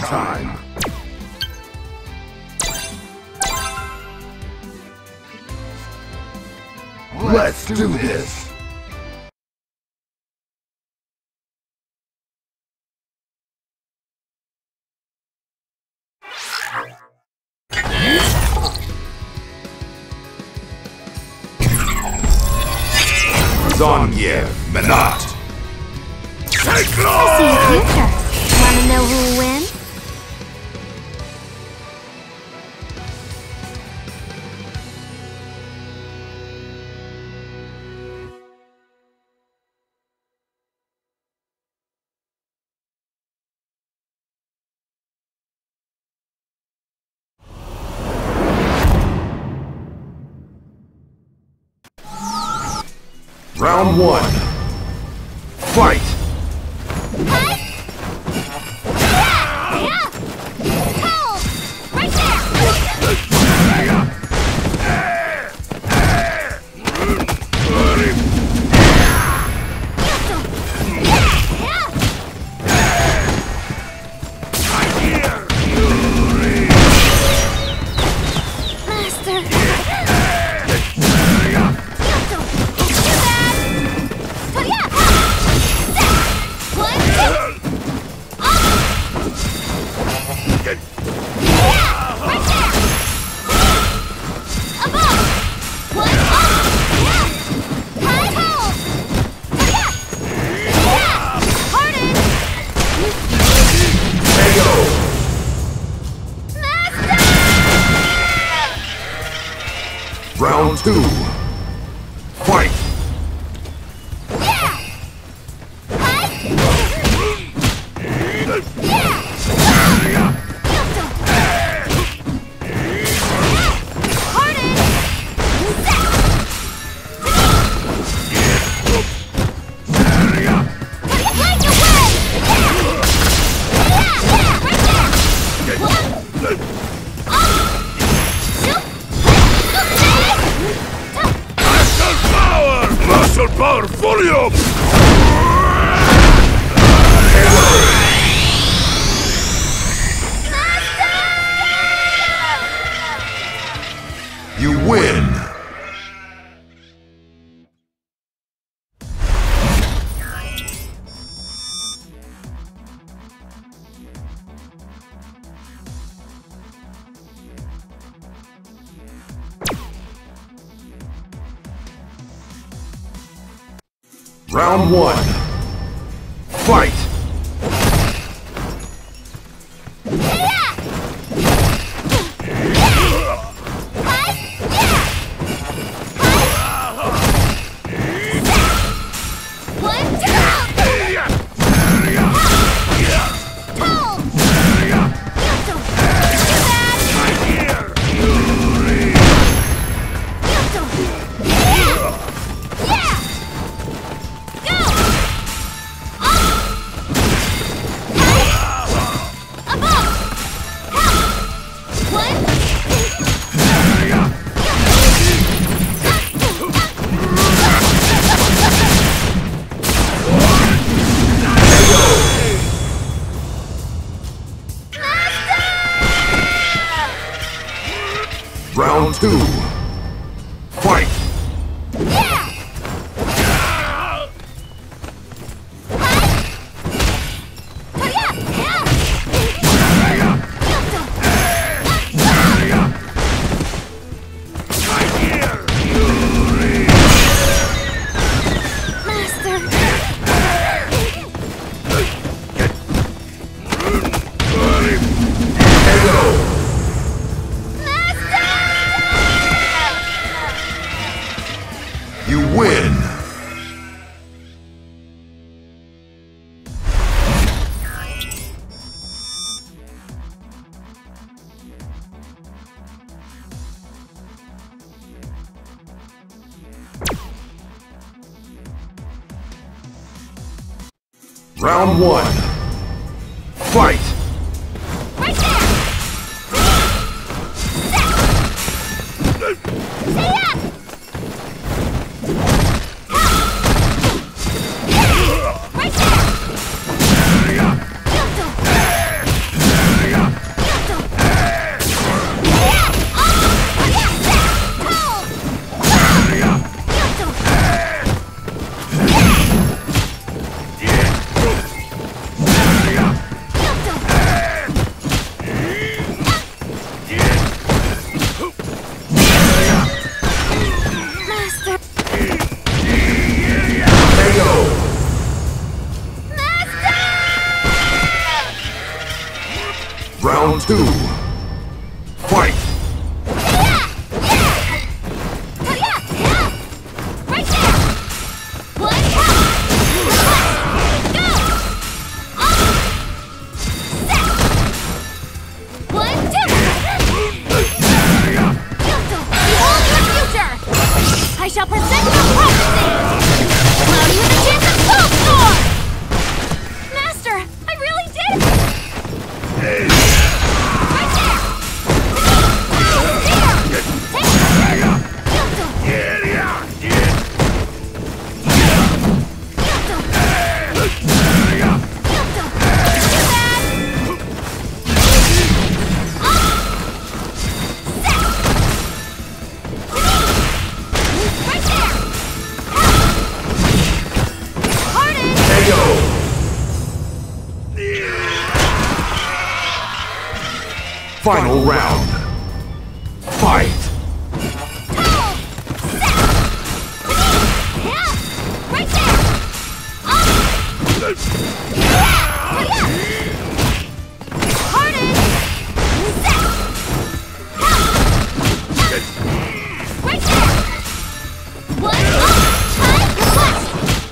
time. Let's do this. Zangief Menat. I see the future. Wanna know who'll win? Round 1. Fight! Round 2. Fight! Power volume! You win! Round 1. Fight! Round 2. Fight! You win! Round 1. Fight! Round 2. Fight! Right there! One, go! Set! 1, 2! Behold your future! I shall present your prophecy! Allow you the chance of Soulstorm! Master, I really did! Right there! Final round. Fight! Right there! Harden! Set! Right there! One, time, flash!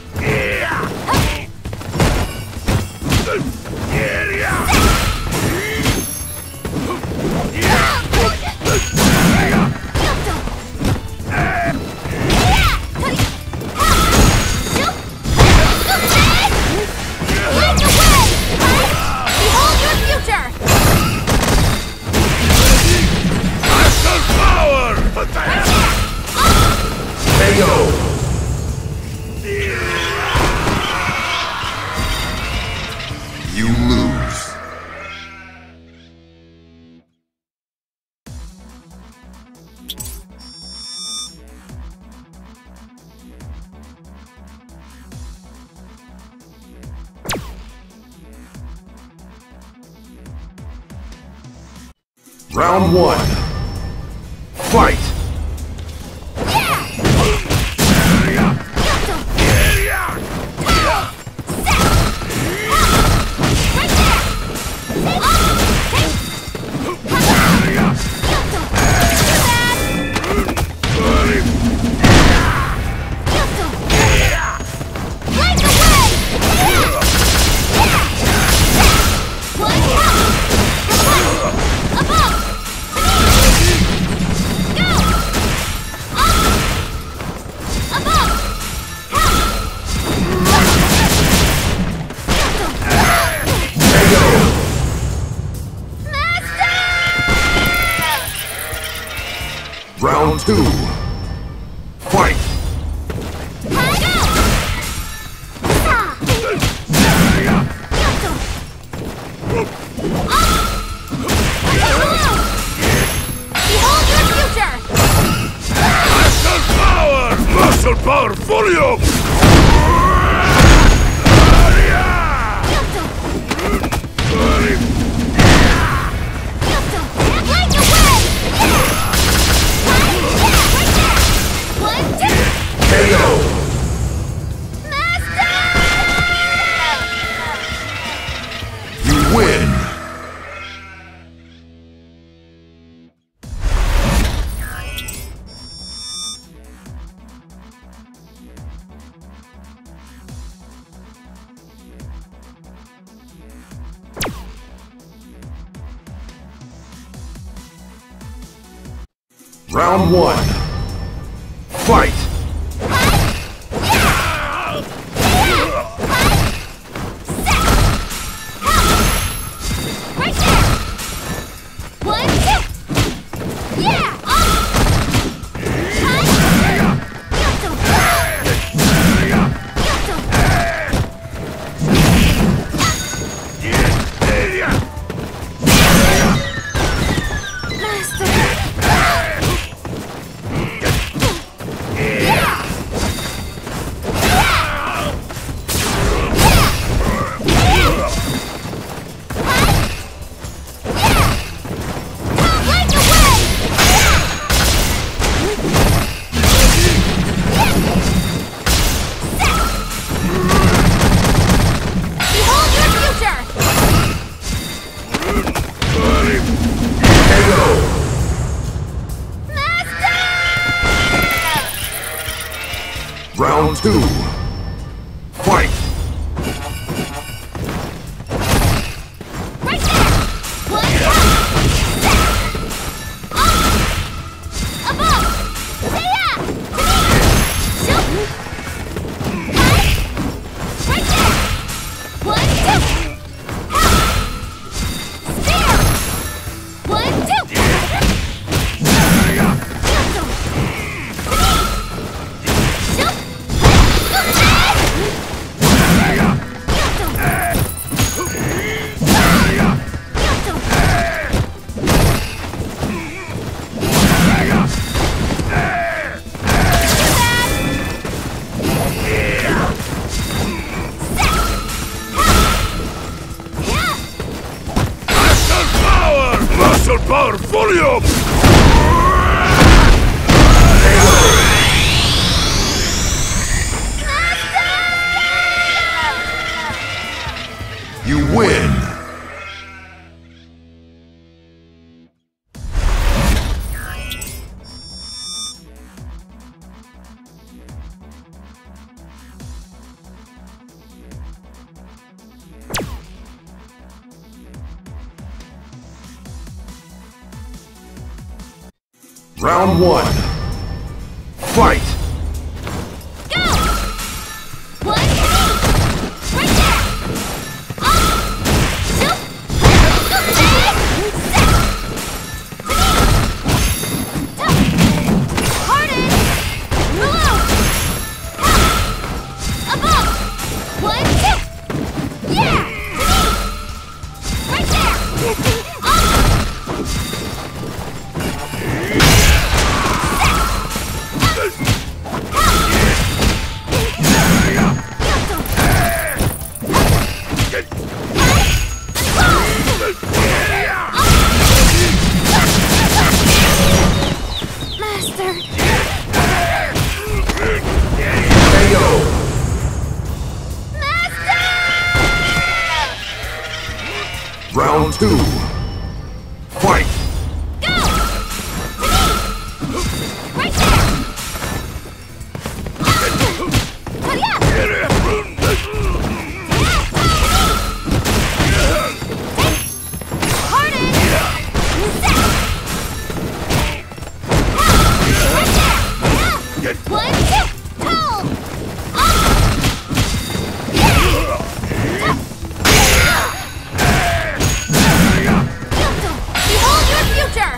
You lose. Round 1. Fight! Round 2. Fight! Muscle power volume! You win! Round 1. Fight! two. Fight! Right there! One down! Above! Say-ya! Shoot! Right! Right there! One, two! Help! Spear! One, two! Muscle power volume! You win! Round one. Fight! Go! One, two! Right there! Up! Shoot! Harden! Below! Above! One, two! Yeah! Right there! Up! Master! KO! Master! Round two. Fight! Go! Right there! Hurry up! Harden! One, two, toe! Behold your future!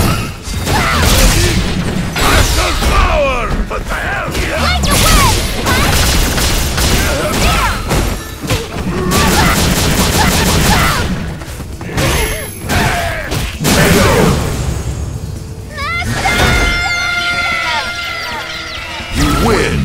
Muscle power! What the hell? Light the way! You win!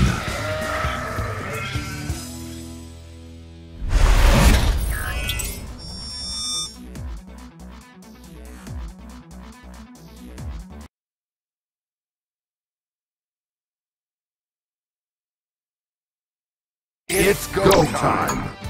It's go time!